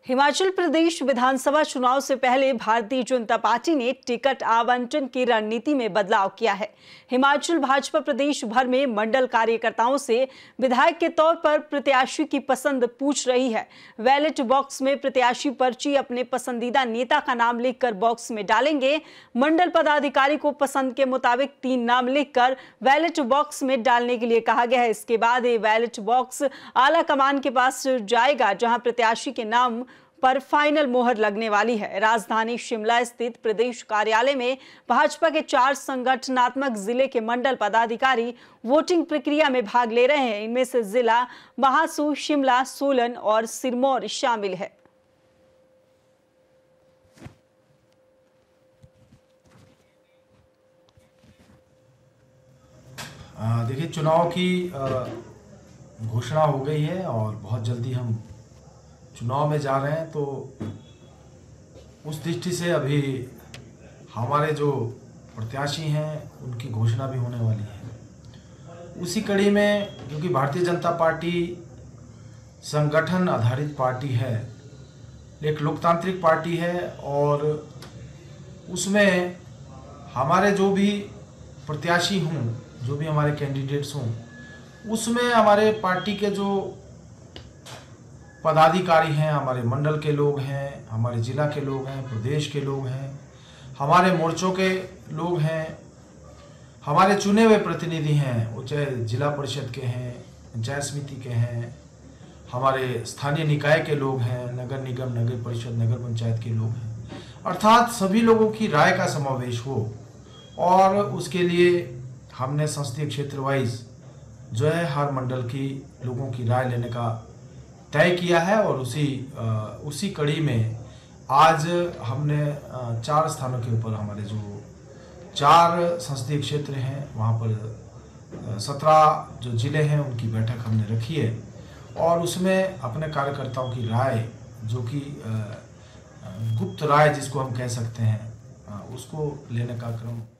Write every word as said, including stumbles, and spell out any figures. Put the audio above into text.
हिमाचल प्रदेश विधानसभा चुनाव से पहले भारतीय जनता पार्टी ने टिकट आवंटन की रणनीति में बदलाव किया है। हिमाचल भाजपा प्रदेश भर में मंडल कार्यकर्ताओं से विधायक के तौर पर प्रत्याशी की पसंद पूछ रही है। बैलेट बॉक्स में प्रत्याशी पर्ची अपने पसंदीदा नेता का नाम लिखकर बॉक्स में डालेंगे। मंडल पदाधिकारी को पसंद के मुताबिक तीन नाम लिखकर बैलेट बॉक्स में डालने के लिए कहा गया है। इसके बाद ये बैलेट बॉक्स आला कमान के पास जाएगा, जहां प्रत्याशी के नाम पर फाइनल मोहर लगने वाली है। राजधानी शिमला स्थित प्रदेश कार्यालय में भाजपा के चार संगठनात्मक जिले के मंडल पदाधिकारी वोटिंग प्रक्रिया में भाग ले रहे हैं। इनमें से जिला महासू, शिमला, सोलन और सिरमौर शामिल है। देखिए, चुनाव की घोषणा हो गई है और बहुत जल्दी हम चुनाव में जा रहे हैं, तो उस दृष्टि से अभी हमारे जो प्रत्याशी हैं उनकी घोषणा भी होने वाली है। उसी कड़ी में, क्योंकि भारतीय जनता पार्टी संगठन आधारित पार्टी है, एक लोकतांत्रिक पार्टी है, और उसमें हमारे जो भी प्रत्याशी हों, जो भी हमारे कैंडिडेट्स हों, उसमें हमारे पार्टी के जो पदाधिकारी हैं, हमारे मंडल के लोग हैं, हमारे ज़िला के लोग हैं, प्रदेश के लोग हैं, हमारे मोर्चों के लोग हैं, हमारे चुने हुए प्रतिनिधि हैं, वो चाहे जिला परिषद के हैं, पंचायत समिति के हैं, हमारे स्थानीय निकाय के लोग हैं, नगर निगम, नगर परिषद, नगर पंचायत के लोग हैं, अर्थात सभी लोगों की राय का समावेश हो। और उसके लिए हमने संसदीय क्षेत्र वाइज जो है हर मंडल की लोगों की राय लेने का तय किया है, और उसी आ, उसी कड़ी में आज हमने आ, चार स्थानों के ऊपर, हमारे जो चार संसदीय क्षेत्र हैं वहाँ पर सत्रह जो ज़िले हैं उनकी बैठक हमने रखी है, और उसमें अपने कार्यकर्ताओं की राय, जो कि गुप्त राय जिसको हम कह सकते हैं, आ, उसको लेने का क्रम